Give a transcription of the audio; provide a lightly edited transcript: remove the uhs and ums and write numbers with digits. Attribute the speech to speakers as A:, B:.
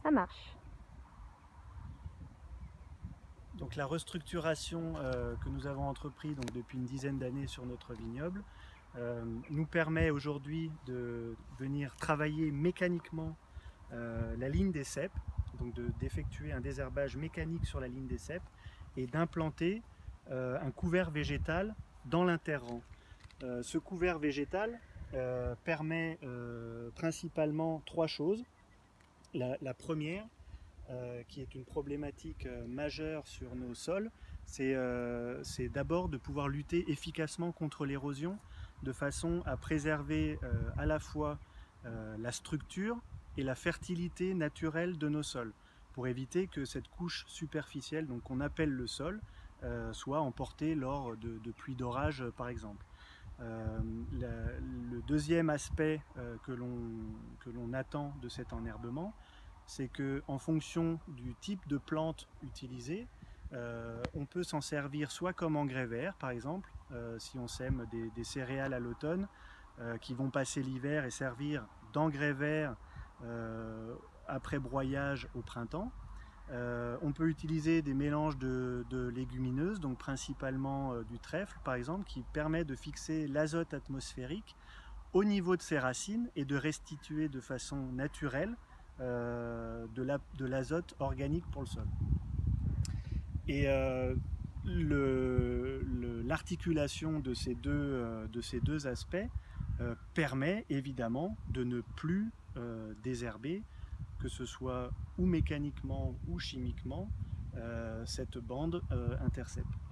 A: Ça marche.
B: Donc la restructuration que nous avons entrepris donc, depuis une dizaine d'années sur notre vignoble nous permet aujourd'hui de venir travailler mécaniquement la ligne des ceps, donc d'effectuer un désherbage mécanique sur la ligne des ceps et d'implanter un couvert végétal dans l'interrang. Ce couvert végétal permet principalement trois choses. La première, qui est une problématique majeure sur nos sols, c'est d'abord de pouvoir lutter efficacement contre l'érosion de façon à préserver à la fois la structure et la fertilité naturelle de nos sols, pour éviter que cette couche superficielle, donc qu'on appelle le sol, soit emportée lors de pluies d'orage par exemple. Euh, le deuxième aspect que l'on attend de cet enherbement, c'est qu'en fonction du type de plante utilisée, on peut s'en servir soit comme engrais vert, par exemple, si on sème des céréales à l'automne, qui vont passer l'hiver et servir d'engrais vert après broyage au printemps. On peut utiliser des mélanges de légumineuses, donc principalement du trèfle par exemple, qui permet de fixer l'azote atmosphérique au niveau de ses racines et de restituer de façon naturelle de l'azote organique pour le sol. Et l'articulation de ces deux aspects permet évidemment de ne plus désherber, que ce soit ou mécaniquement ou chimiquement, cette bande intercept.